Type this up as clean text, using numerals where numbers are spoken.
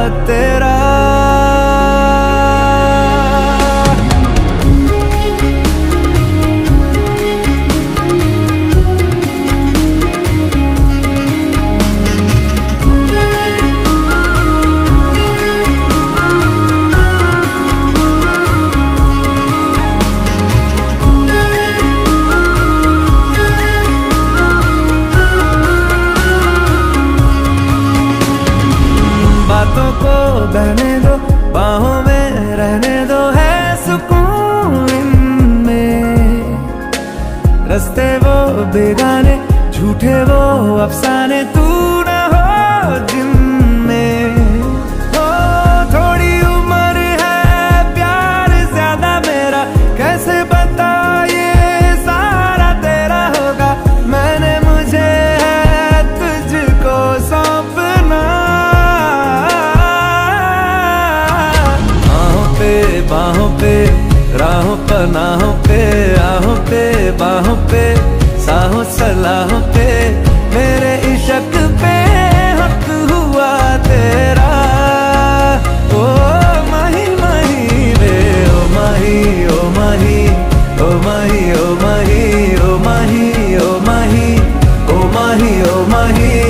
तेरा। बातों को बहने दो, बाहों में रहने दो, है सुकून इनमें। रस्ते वो बेगाने, झूठे वो अफसाने, तू न हो जिनमें। हो थोड़ी उम्र है, प्यार ज्यादा मेरा, कैसे बता ये सारा तेरा होगा। मैंने मुझे है तुझको सौंपना। बाहों पे, राहों पनाहों पे, आहों पे, बाहों पे, साहों सलाहों पे, मेरे इश्क पे हक हुआ तेरा। ओ माही माही रे, ओ माही, ओ माही, ओ माही, ओ माही, ओ माही, ओ माही, ओ माही, ओ माही।